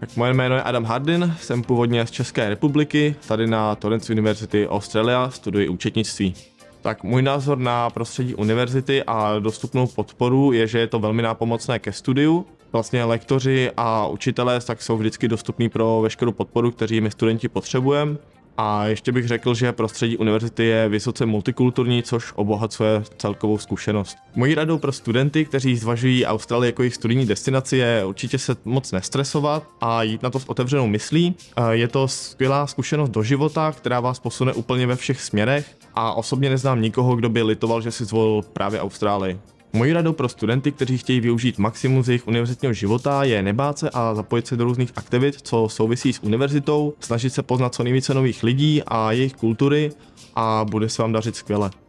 Tak moje jméno je Adam Hardin, jsem původně z České republiky, tady na Torrens University Australia studuji účetnictví. Tak můj názor na prostředí univerzity a dostupnou podporu je, že je to velmi nápomocné ke studiu. Vlastně lektoři a učitelé tak jsou vždycky dostupní pro veškerou podporu, kteří my studenti potřebujeme. A ještě bych řekl, že prostředí univerzity je vysoce multikulturní, což obohacuje celkovou zkušenost. Mojí radou pro studenty, kteří zvažují Austrálii jako jejich studijní destinaci, je určitě se moc nestresovat a jít na to s otevřenou myslí. Je to skvělá zkušenost do života, která vás posune úplně ve všech směrech a osobně neznám nikoho, kdo by litoval, že si zvolil právě Austrálii. Mojí radou pro studenty, kteří chtějí využít maximum z jejich univerzitního života, je nebát se a zapojit se do různých aktivit, co souvisí s univerzitou, snažit se poznat co nejvíce nových lidí a jejich kultury a bude se vám dařit skvěle.